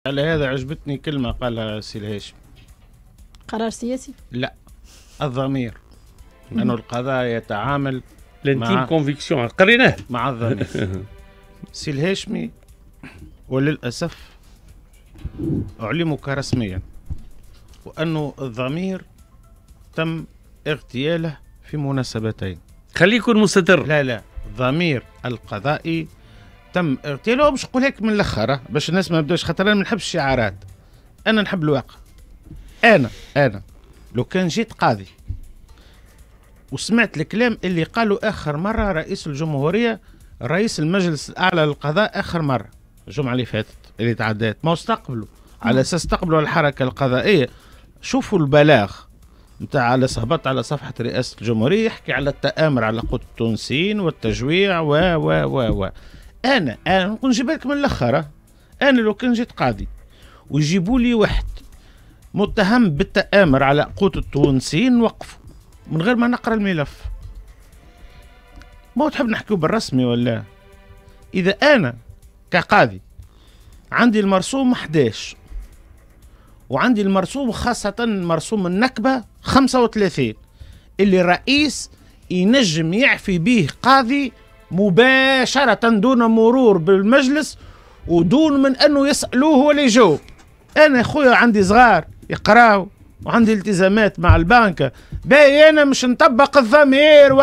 على هذا عجبتني كلمة قالها سي الهاشم. قرار سياسي؟ لا، الضمير. أنه القضاء يتعامل لانتيم كونفيكسيون قريناه مع الضمير. سي الهاشمي وللأسف أعلمك رسميا وأنه الضمير تم اغتياله في مناسبتين. خليه يكون مستتر. لا، الضمير القضائي تم اغتياله. باش نقول هيك من الاخر باش الناس ما بدوش، خاطر انا ما نحبش الشعارات، انا نحب الواقع. انا لو كان جيت قاضي وسمعت الكلام اللي قالوا اخر مره رئيس الجمهوريه رئيس المجلس الاعلى للقضاء اخر مره الجمعه اللي فاتت اللي تعدات، ما استقبلوا على اساس استقبلوا الحركه القضائيه. شوفوا البلاغ نتاع على هبط على صفحه رئاسه الجمهوريه يحكي على التآمر على قوة التونسيين والتجويع و انا نقول نجيب لك من الاخر. انا لو كان جيت قاضي ويجيبوا لي واحد متهم بالتآمر على قوة التونسيين نوقفه من غير ما نقرا الملف. ما تحب نحكيو بالرسمي ولا؟ اذا انا كقاضي عندي المرسوم 11 وعندي المرسوم خاصة مرسوم النكبة 35 اللي الرئيس ينجم يعفي به قاضي مباشرة دون مرور بالمجلس ودون من انه يسألوه ولا يجاوب. انا خويا عندي صغار يقراو وعندي التزامات مع البنك، باي انا مش نطبق الضمير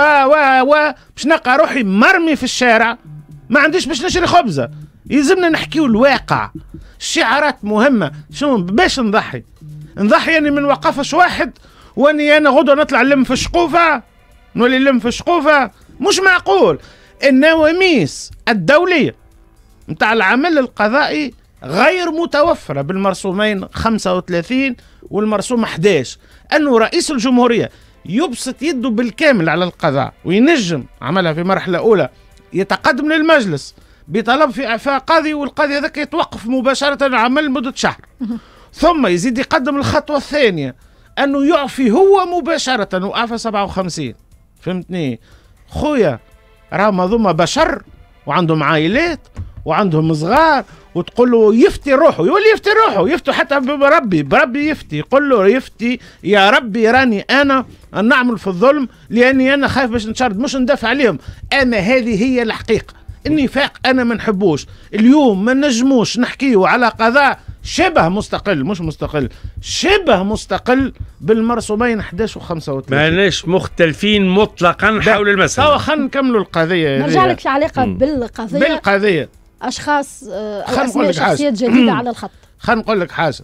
مش نلقى روحي مرمي في الشارع ما عنديش باش نشري خبزة. يلزمنا نحكيو الواقع. الشعارات مهمة، شنو باش نضحي يعني من وقفش واحد واني انا غدوة نطلع نلم في الشقوفة نولي نلم في الشقوفة. مش معقول. النواميس الدولية متاع العمل القضائي غير متوفرة بالمرسومين 35 والمرسوم 11. أنه رئيس الجمهورية يبسط يده بالكامل على القضاء وينجم عملها في مرحلة أولى يتقدم للمجلس بطلب في إعفاء قاضي والقاضي هذاك يتوقف مباشرة العمل لمدة شهر، ثم يزيد يقدم الخطوة الثانية أنه يعفي هو مباشرة وأعفى 57. فهمتني خويا؟ راهم هذوما بشر وعندهم عائلات وعندهم صغار، وتقول له يفتي روحه يولي يفتي روحه، يفتي حتى بربي يفتي، يقول له يفتي يا ربي راني انا نعمل في الظلم لاني انا خايف باش نشرد مش ندافع عليهم. اما هذه هي الحقيقه. النفاق انا ما نحبوش. اليوم ما نجموش نحكيه على قضاء شبه مستقل، مش مستقل، شبه مستقل بالمرسومين 11 و 35. ماناش مختلفين مطلقا حول المسألة. خلينا نكملوا القضية. نرجع لك في علاقة بالقضية أشخاص أو أسماء شخصيات جديدة على الخط. خلينا نقول لك حاجة.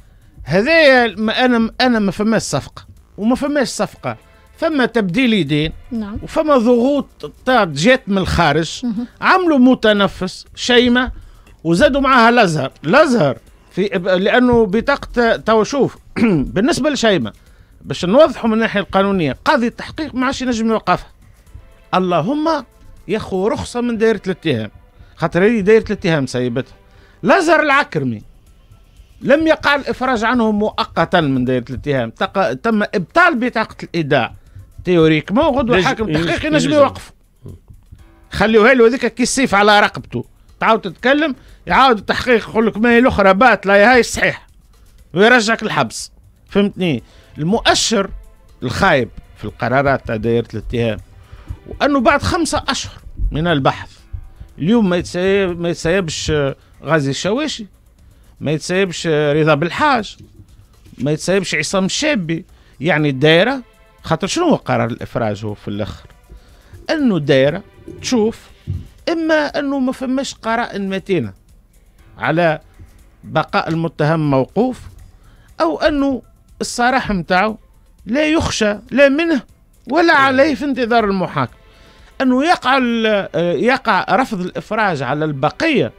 هذايا أنا ما فماش صفقة وما فماش صفقة، فما تبديل يدين. نعم. وفما ضغوط جات من الخارج. عملوا متنفس شيمة وزادوا معها الأزهر في لأنه بطاقة تو شوف بالنسبة لشيمة باش نوضحوا من الناحية القانونية قاضي التحقيق ما عادش ينجم يوقفها. اللهم ياخو رخصة من دائرة الاتهام، خاطر هي دائرة الاتهام سيبتها. الأزهر العكرمي لم يقع الإفراج عنه مؤقتا من دائرة الاتهام، تم إبطال بطاقة الإيداع تيوريك. ما غدوة الحاكم التحقيقي ينجم يوقفه، خليوها له هذيك كي السيف على رقبته، تعاود تتكلم يعاود التحقيق يقول لك ما هي الاخرى باطله يا هاي صحيح ويرجعك الحبس. فهمتني؟ المؤشر الخايب في القرارات تاع دائره الاتهام وانه بعد 5 أشهر من البحث اليوم ما يتسيبش غازي الشواشي، ما يتسيبش رضا بالحاج، ما يتسيبش عصام الشابي. يعني الدائره خاطر شنو هو قرار الافراج؟ هو في الاخر انه الدائره تشوف اما انه ما فماش قرائن متينه على بقاء المتهم موقوف، او انه الصراحه متاعه لا يخشى لا منه ولا عليه في انتظار المحاكمه، انه يقع رفض الافراج على البقيه.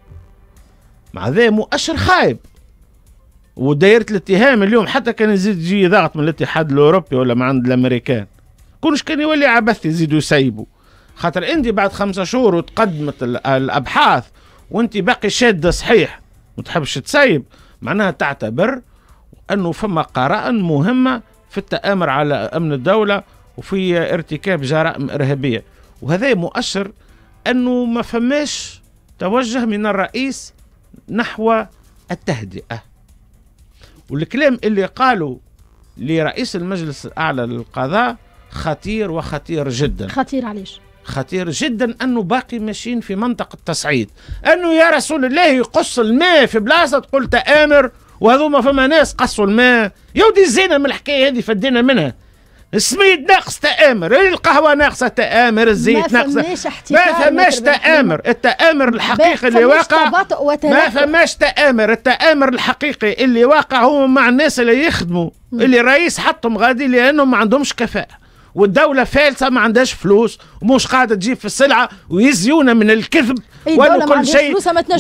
مع ذا مؤشر خايب. ودائره الاتهام اليوم حتى كان يجي ضغط من الاتحاد الاوروبي ولا من عند الامريكان كونش كان يولي عبث يزيدوا يسيبوا، خاطر انت بعد 5 شهور وتقدمت الابحاث وانت باقي شاده صحيح وتحبش تسيب، معناها تعتبر انه فما قرائن مهمه في التآمر على امن الدوله وفي ارتكاب جرائم ارهابيه. وهذا مؤشر انه ما فماش توجه من الرئيس نحو التهدئة. والكلام اللي قالوا لرئيس المجلس الأعلى للقضاء خطير وخطير جدا. خطير علاش؟ خطير جدا أنه باقي ماشيين في منطقة تصعيد، أنه يا رسول الله يقص الماء في بلاصة تقول تآمر، وهذوما فما ناس قصوا الماء. يودي الزينة من الحكاية هذه فدينا منها. السميد ناقص تآمر، القهوة ناقصة تآمر، الزيت ناقصة، ما فماش تآمر. التآمر الحقيقي اللي واقع ما فماش تآمر. التآمر الحقيقي اللي واقع هو مع الناس اللي يخدموا، اللي الرئيس حطهم غادي لأنهم ما عندهمش كفاءة، والدولة فالسة ما عندهاش فلوس ومش قاعدة تجيب في السلعة ويزيونا من الكذب وكل شيء.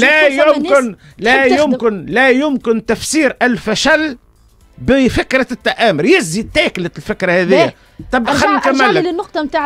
لا يمكن تفسير الفشل بفكرة التآمر. يزي تاكلت الفكرة هذه. طب خلينا نكمل للنقطة نتاع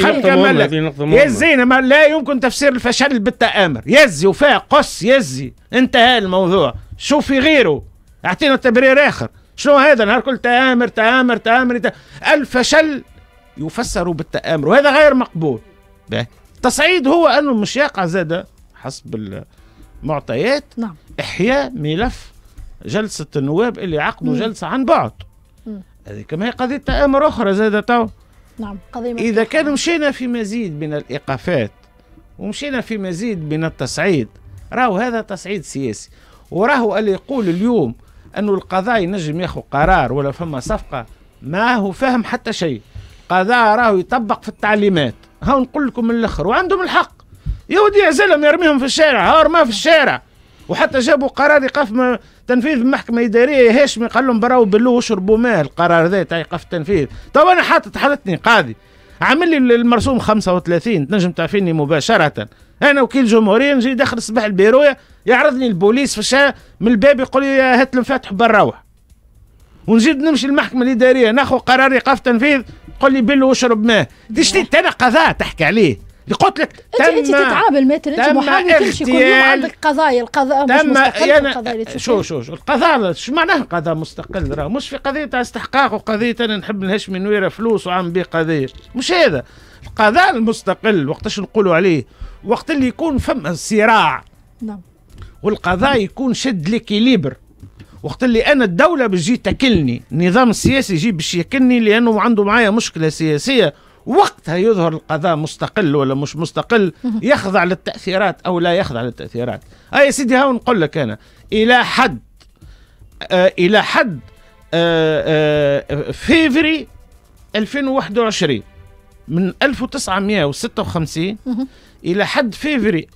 يزينا لا يمكن تفسير الفشل بالتآمر. يزي وفاء قص يزي، انتهى الموضوع. شوفي غيره، اعطينا تبرير آخر. شنو هذا نهار كل تآمر تآمر تآمر. الفشل يفسر بالتآمر وهذا غير مقبول. التصعيد هو أنه مش يقع زاد حسب المعطيات. نعم. إحياء ملف جلسة النواب اللي عقدوا جلسة عن بعد. هذه كما هي قضية تآمر أخرى زاد تو. نعم. قضية إذا كان مشينا في مزيد من الإيقافات ومشينا في مزيد من التصعيد، راهو هذا تصعيد سياسي. وراهو اللي يقول اليوم أنه القضاء ينجم ياخذ قرار ولا فما صفقة ما هو فاهم حتى شيء. قضاء راهو يطبق في التعليمات. ها نقول لكم من الاخر وعندهم الحق. يودي يعزلهم يرميهم في الشارع، ها رماه في الشارع. وحتى جابوا قرار ايقاف تنفيذ المحكمه الاداريه هاشمي قال لهم براو بلو وشربوا ماء. القرار ذا تاع ايقاف التنفيذ. طب انا حالتني قاضي عامل لي المرسوم 35 تنجم تعرفيني مباشره. انا وكيل جمهوريه نجي داخل الصباح البيرويه يعرضني البوليس في الشارع من الباب يقول لي هات المفاتح بنروح. ونزيد نمشي المحكمه الاداريه ناخذ قرار ايقاف تنفيذ قل لي بلو واشرب ماء. ديش انا قضاء تحكي عليه. قلت لك انت تتعامل مثلا انت محامي تمشي كل يوم عندك قضايا. القضاء مش مستقل. شو القضاء شو معناه قضاء مستقل؟ راه مش في قضيه تاع استحقاق وقضيه انا نحب نهشمي نويره فلوس وعم بيه قضيه. مش هذا القضاء المستقل. وقتاش نقولوا عليه؟ وقت اللي يكون فما صراع. نعم. والقضاء يكون شد ليكيليبر. وقت اللي انا الدوله بتجي تاكلني، النظام السياسي يجي باش ياكلني لانه عنده معايا مشكله سياسيه، وقتها يظهر القضاء مستقل ولا مش مستقل، يخضع للتاثيرات او لا يخضع للتاثيرات. يا سيدي هاو نقول لك انا الى حد فيفري 2021 من 1956 الى حد فيفري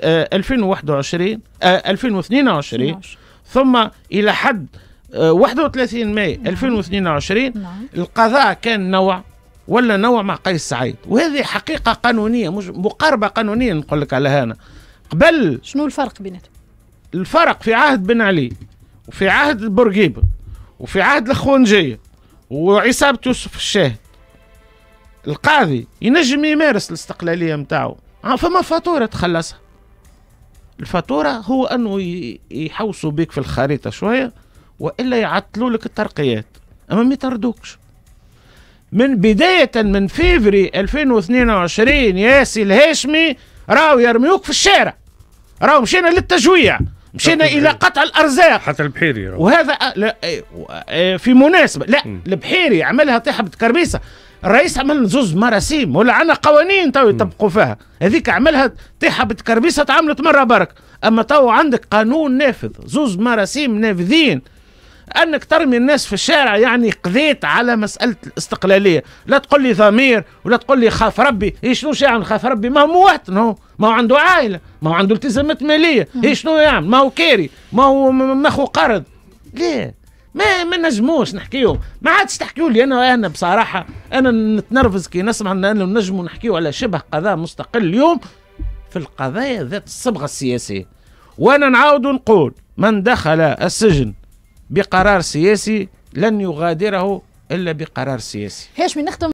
2022 ثم إلى حد 31 ماي 2022 القضاء كان نوع ولا نوع مع قيس سعيد. وهذه حقيقة قانونية، مش مقاربة قانونية نقول لك على هنا. قبل شنو الفرق بيناتهم؟ الفرق في عهد بن علي وفي عهد بورقيبة وفي عهد الخوانجية وعصابة يوسف الشاهد، القاضي ينجم يمارس الاستقلالية متاعه. فما فاتورة تخلصها. الفاتورة هو أنه يحوسوا بك في الخريطة شوية وإلا يعطلوا لك الترقيات، أما ما يطردوكش. من بداية من فيفري 2022 ياسي الهاشمي راهو يرميوك في الشارع. راهو مشينا للتجويع، مشينا إلى قطع الأرزاق. حتى البحيري راهو. وهذا في مناسبة. لا البحيري عملها طيحة بتكربيسة. الرئيس عمل زوز مراسيم ولا عنا قوانين تو يطبقوا فيها. هذيك عملها طيحة بتكربيسة تعملت مرة برك. أما تو عندك قانون نافذ، زوز مراسيم نافذين. أنك ترمي الناس في الشارع يعني قضيت على مسألة الاستقلالية. لا تقول لي ضمير ولا تقول لي خاف ربي. شنو يعمل خاف ربي؟ ما هو مواطن، ما هو عنده عائلة، ما هو عنده التزامات مالية. شنو يعمل؟ ما هو كاري، ما هو ماخو قرض. ليه؟ ما نجموش نحكيو. ما عادش تحكيوا لي انا بصراحه انا نتنرفز كي نسمع ان نجموا نحكيو على شبه قضاء مستقل اليوم في القضايا ذات الصبغه السياسيه. وانا نعاود نقول من دخل السجن بقرار سياسي لن يغادره الا بقرار سياسي. هاش من نختم